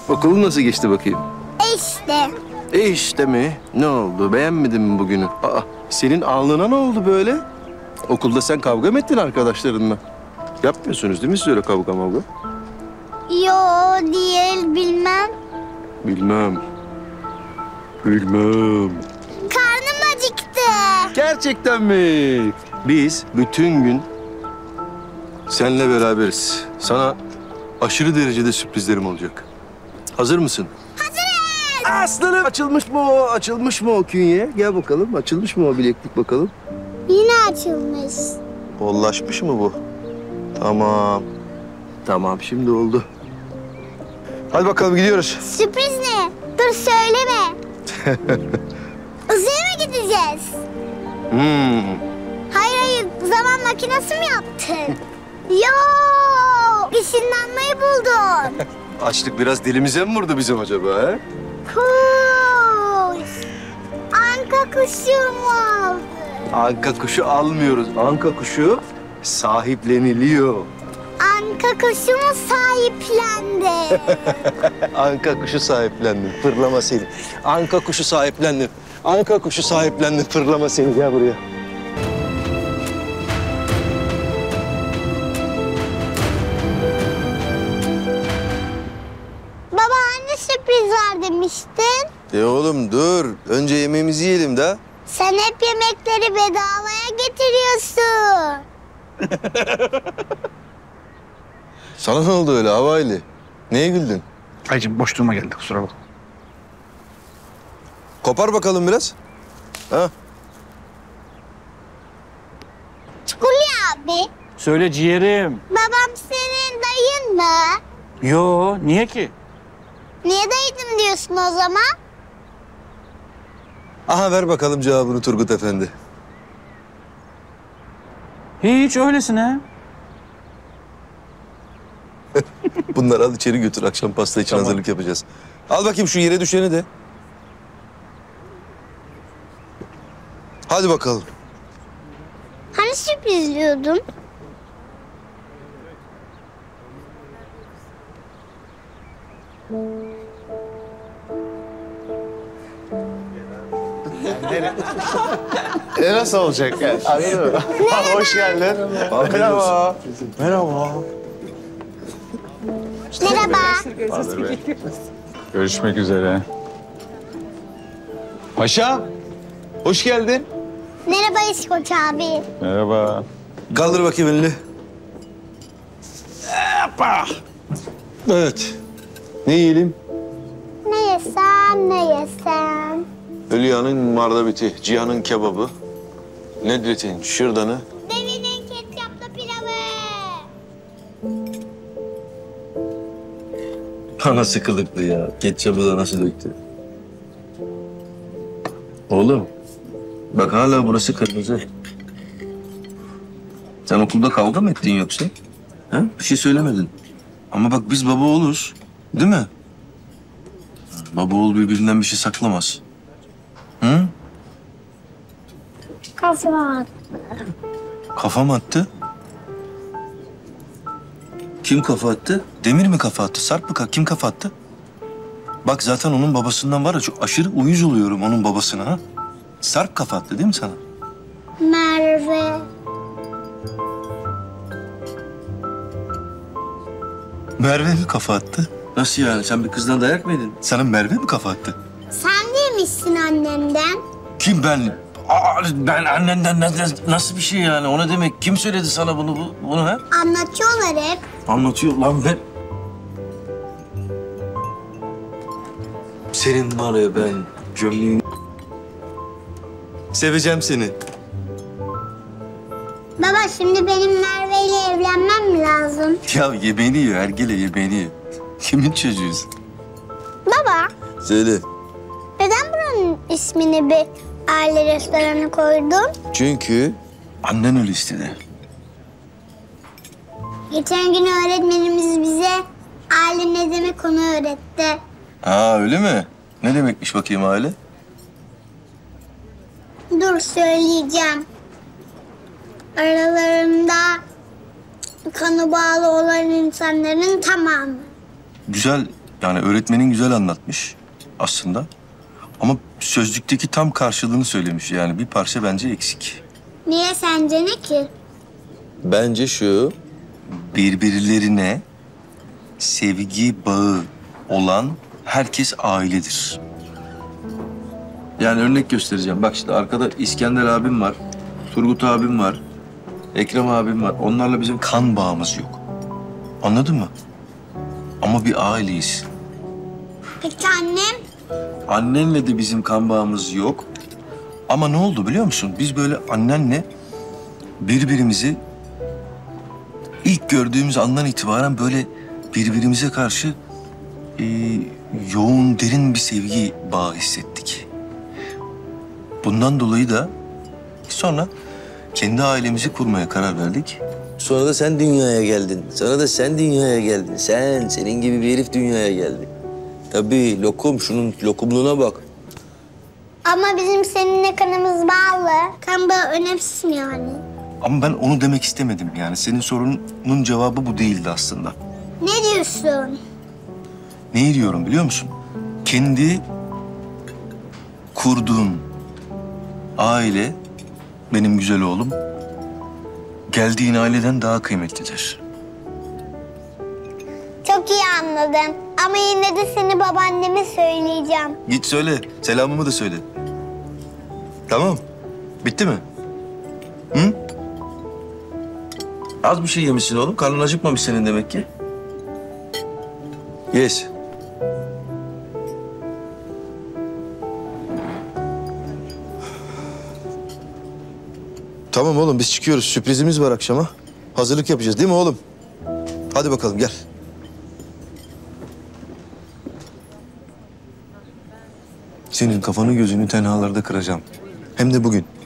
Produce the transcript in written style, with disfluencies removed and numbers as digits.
Okulun nasıl geçti bakayım? İşte. İşte mi? Ne oldu? Beğenmedin mi bugünü? Aa, senin alnına ne oldu böyle? Okulda sen kavga mı ettin arkadaşlarınla? Yapmıyorsunuz değil mi siz öyle kavga mavga? Yo değil bilmem. Bilmem. Bilmem. Karnım acıktı. Gerçekten mi? Biz bütün gün seninle beraberiz. Sana aşırı derecede sürprizlerim olacak. Hazır mısın? Hazırız. Aslanım. Açılmış mı o? Açılmış mı o künye? Gel bakalım. Açılmış mı o bileklik bakalım? Yine açılmış. Bollaşmış mı bu? Tamam. Tamam şimdi oldu. Hadi bakalım gidiyoruz. Sürpriz ne? Dur söyleme. Uzaya mı gideceğiz? Hayır zaman makinesi mi yaptın? Yo ışınlanmayı buldun. Açlık biraz dilimize mi vurdu bizim acaba he? Kuş. Anka kuşu mu aldı? Anka kuşu almıyoruz. Anka kuşu sahipleniliyor. Anka kuşu mu sahiplendi? Anka kuşu sahiplendim. Fırlama seni. Anka kuşu sahiplendim. Anka kuşu sahiplendim. Fırlama seni. Gel buraya. Baba anne sürpriz var demiştin. Oğlum dur. Önce yemeğimizi yiyelim de. Sen hep yemekleri bedavaya getiriyorsun. Sana ne oldu öyle havaylı? Neye güldün? Aycığım boşluğuma geldi kusura bakma. Kopar bakalım biraz. Ha? Çukulya abi, Söyle ciğerim. babam senin dayın mı? Yo, niye ki? Niye dayıdım diyorsun o zaman? Aha ver bakalım cevabını Turgut Efendi. Hiç öylesine. Bunları al içeri götür. Akşam pasta için hazırlık yapacağız. Al bakayım şu yere düşeni de. Hadi bakalım. Hani sürpriz diyordun? Nasıl olacak yani? Hoş geldin. Merhaba. Merhaba. Merhaba. Görüşmek üzere. Paşa, hoş geldin. Merhaba İskoç abi. Merhaba. Kaldır bakayım elini. Evet. Ne yiyelim? Ne yesem ne yesem. Hülya'nın mardaviti, Cihan'ın kebabı, Nedret'in şırdanı. Devinin ketçaplı pilavı. Bana sıkılıktı ya. Ketçabı da nasıl döktü? Oğlum, bak hala burası kırmızı. Sen okulda kavga mı ettin yoksa? Ha? Bir şey söylemedin. Ama bak biz baba oğluz, değil mi? Baba oğul birbirinden bir şey saklamaz. Hı? Kafam. Kafa attı? Kim kafa attı? Demir mi kafa attı? Sarp mı? Kim kafa attı? Bak zaten onun babasından var ya çok aşırı uyuz oluyorum onun babasına ha. Sarp kafa attı değil mi sana? Merve. Merve mi kafa attı? Nasıl yani? Sen bir kızdan dayak mı yedin? Sana Merve mi kafa attı? Sen demişsin annemden. Kim ben? Aa, ben annenden nasıl bir şey yani? O ne demek? Kim söyledi sana bunu ha? Anlatıyorlar hep. Anlatıyor lan ben. Senin var ya ben gömleğin... Seveceğim seni. Baba şimdi benim Merve ile evlenmem mi lazım? Ya yemeğini ye Ergele yemeğini ye. Kimin çocuğusun? Baba Söyle. neden buranın ismini bir aile restoranı koydun? Çünkü annen öyle istedi. Geçen gün öğretmenimiz bize aile ne demek onu öğretti. Ha öyle mi? Ne demekmiş bakayım aile? Dur söyleyeceğim. Aralarında kanı bağlı olan insanların tamamı. Güzel Yani öğretmenin güzel anlatmış aslında. Ama sözlükteki tam karşılığını söylemiş. Yani bir parça bence eksik. Niye sence ne ki? Bence şu, birbirlerine sevgi bağı olan herkes ailedir. Yani örnek göstereceğim. Bak işte arkada İskender abim var, Turgut abim var, Ekrem abim var. Onlarla bizim kan bağımız yok. Anladın mı? Ama bir aileyiz. Peki annem? Annenle de bizim kan bağımız yok. Ama ne oldu biliyor musun? Biz böyle annenle birbirimizi ilk gördüğümüz andan itibaren böyle birbirimize karşı yoğun, derin bir sevgi bağı hissettik. Bundan dolayı da sonra kendi ailemizi kurmaya karar verdik. Sonra da sen dünyaya geldin. Sonra da sen dünyaya geldin. Senin gibi bir herif dünyaya geldi. Tabii lokum, şunun lokumluğuna bak. Ama bizim seninle kanımız bağlı. Kan bağı önemsiz mi yani? Ama ben onu demek istemedim yani. Senin sorunun cevabı bu değildi aslında. Ne diyorsun? Neyi diyorum biliyor musun? Kendi kurduğun aile, benim güzel oğlum, geldiğin aileden daha kıymetlidir. Çok iyi anladım. Ama yine de seni babaanneme söyleyeceğim. Git söyle, selamımı da söyle. Tamam, bitti mi? Hı? Az bir şey yemişsin oğlum, karnın acıkmamış senin demek ki. Yes. Tamam oğlum, biz çıkıyoruz. Sürprizimiz var akşama. Hazırlık yapacağız değil mi oğlum? Hadi bakalım gel. Senin kafanı gözünü tenhalarda kıracağım. Hem de bugün.